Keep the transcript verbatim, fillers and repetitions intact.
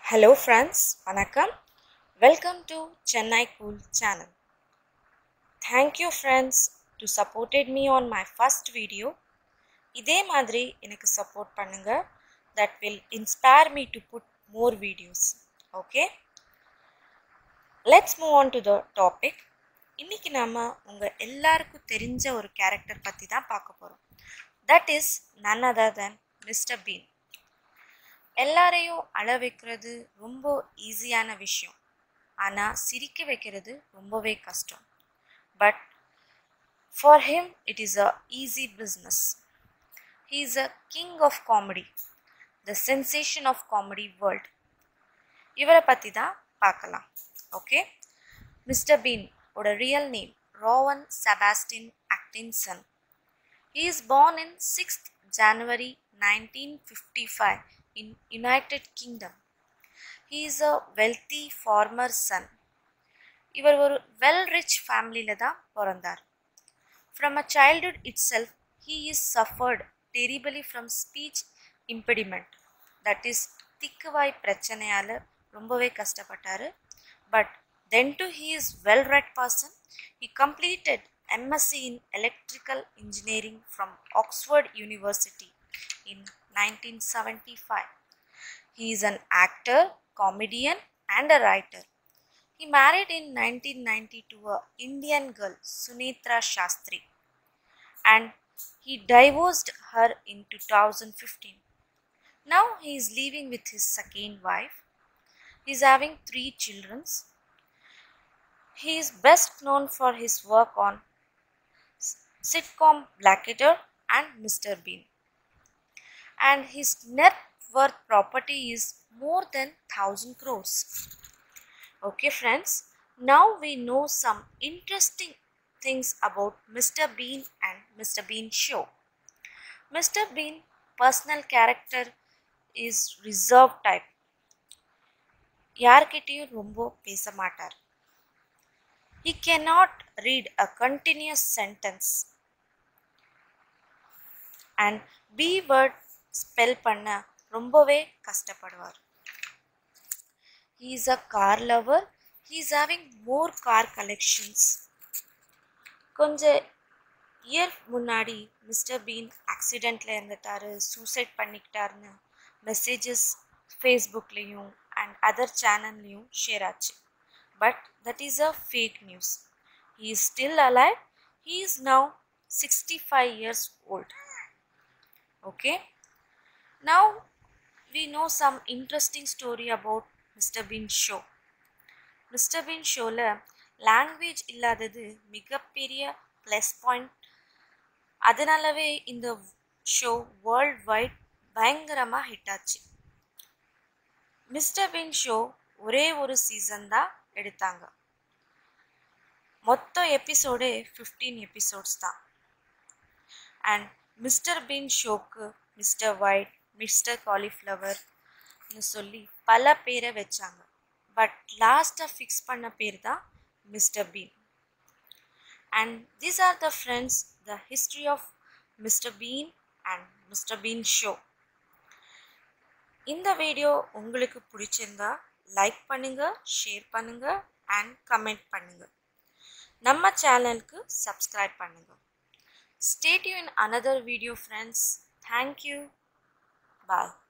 Hello friends, வணக்கம். Welcome to Chennai Cool channel. Thank you friends to supported me on my first video. இதே மாதிரி எனக்கு support பண்ணுங்க. That will inspire me to put more videos. Okay? Let's move on to the topic. இன்னைக்கு நாம உங்க எல்லாருக்கும் தெரிஞ்ச ஒரு கேரக்டர் பத்தி தான் பார்க்க போறோம். That is none other than mister Bean. எல்லாரையும் அழ வைக்கிறது ரொம்ப ஈஸியான விஷயம், ஆனால் சிரிக்க வைக்கிறது ரொம்பவே கஷ்டம். But for him it is a easy business. He is a king of comedy, the sensation of comedy world. இவரை பற்றி தான் பார்க்கலாம். ஓகே, மிஸ்டர் பீன் ஓட real name Rowan Sebastian Atkinson. He is born in sixth January nineteen fifty-five in United Kingdom. He is a wealthy farmer son. இவர் ஒரு well rich ஃபேமிலியில் தான் பிறந்தார். From a childhood itself, he is suffered terribly from speech impediment. That is, திக்குவாய் பிரச்சனையால் ரொம்பவே கஷ்டப்பட்டார். But then too he is well-read person. He completed M S c in Electrical Engineering from Oxford University in nineteen seventy-five. He is an actor, comedian and a writer. He married in nineteen ninety to a Indian girl, Sunitra Shastri, and he divorced her in two thousand fifteen. Now he is living with his second wife. He is having three children. He is best known for his work on sitcom Blackadder and mister Bean. And his net worth property is more than one thousand crores. Okay friends, now we know some interesting things about mister Bean and mister Bean show. mister Bean personal character is reserved type. யார்கிட்டயும் ரொம்ப பேச மாட்டார். He cannot read a continuous sentence and B word spell பண்ண ரொம்பவே கஷ்டப்படுவார். He is a car lover. He is having more car collections. கொஞ்ச year முன்னாடி mister Bean ஆக்சிடெண்ட்டில் இருந்துட்டாரு, சூசைட் பண்ணிக்கிட்டாருன்னு மெசேஜஸ் ஃபேஸ்புக்லேயும் அண்ட் அதர் சேனல்லையும் ஷேர் ஆச்சு. But that is a fake news. He is still alive. He is now sixty-five years old. Okay. Now we know some interesting story about mister Bean show. mister Bean showல language இல்லாதது மிகப்பெரிய plus point. அதனாலவே இந்த show world wide பயங்கரமாக hit ஆச்சு. Mister Bean show ஒரே ஒரு season தான் எடுத்தாங்க. மொத்த எபிசோடே ஃபிஃப்டீன் எபிசோட்ஸ் தான். அண்ட் மிஸ்டர் பீன் ஷோக்கு மிஸ்டர் ஒயிட், மிஸ்டர் காலிஃப்ளவர்னு சொல்லி பல பேரை வச்சாங்க. பட் லாஸ்ட்டாக ஃபிக்ஸ் பண்ண பேர் தான் mister Bean. And these are the friends the history of mister Bean and mister Bean show. இந்த வீடியோ உங்களுக்கு பிடிச்சிருந்தா லைக் பண்ணுங்க, ஷேர் பண்ணுங்க அண்ட் கமெண்ட் பண்ணுங்க. நம்ம சேனலுக்கு சப்ஸ்கிரைப் பண்ணுங்க. Stay tuned in another video friends. Thank you. Bye.